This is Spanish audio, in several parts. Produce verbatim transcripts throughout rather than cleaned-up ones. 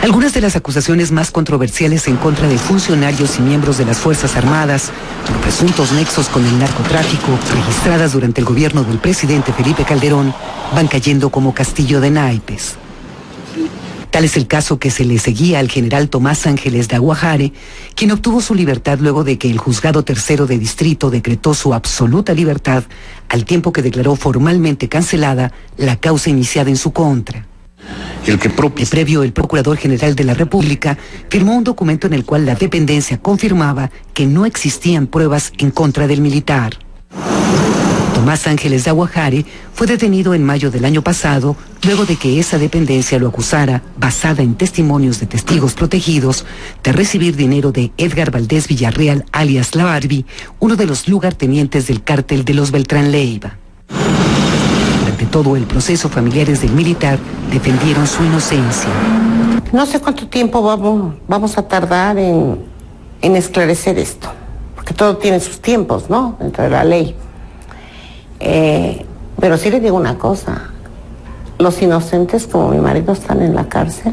Algunas de las acusaciones más controversiales en contra de funcionarios y miembros de las Fuerzas Armadas por presuntos nexos con el narcotráfico registradas durante el gobierno del presidente Felipe Calderón van cayendo como castillo de naipes. Tal es el caso que se le seguía al general Tomás Ángeles de Aguajare, quien obtuvo su libertad luego de que el juzgado tercero de distrito decretó su absoluta libertad al tiempo que declaró formalmente cancelada la causa iniciada en su contra. El que propio... previo, el Procurador General de la República firmó un documento en el cual la dependencia confirmaba que no existían pruebas en contra del militar. Tomás Ángeles de Aguajare fue detenido en mayo del año pasado, luego de que esa dependencia lo acusara, basada en testimonios de testigos protegidos, de recibir dinero de Edgar Valdés Villarreal, alias La Barbie, uno de los lugartenientes del cártel de los Beltrán Leiva. Durante todo el proceso, familiares del militar defendieron su inocencia. No sé cuánto tiempo vamos, vamos a tardar en, en esclarecer esto, porque todo tiene sus tiempos, ¿no?, dentro de la ley. Eh, pero sí les digo una cosa, los inocentes como mi marido están en la cárcel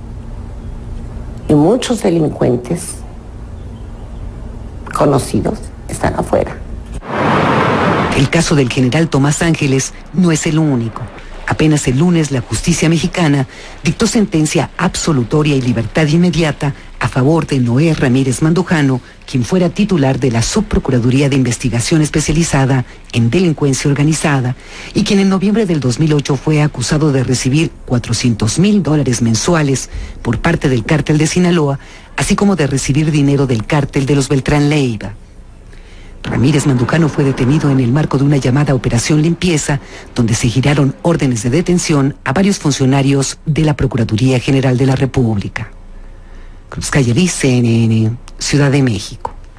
y muchos delincuentes conocidos están afuera. El caso del general Tomás Ángeles no es el único. Apenas el lunes la justicia mexicana dictó sentencia absolutoria y libertad inmediata a favor de Noé Ramírez Mandujano, quien fuera titular de la Subprocuraduría de Investigación Especializada en Delincuencia Organizada y quien en noviembre del dos mil ocho fue acusado de recibir cuatrocientos mil dólares mensuales por parte del cártel de Sinaloa, así como de recibir dinero del cártel de los Beltrán Leiva. Ramírez Mandujano fue detenido en el marco de una llamada Operación Limpieza, donde se giraron órdenes de detención a varios funcionarios de la Procuraduría General de la República. Cruz Calle, C N N, Ciudad de México.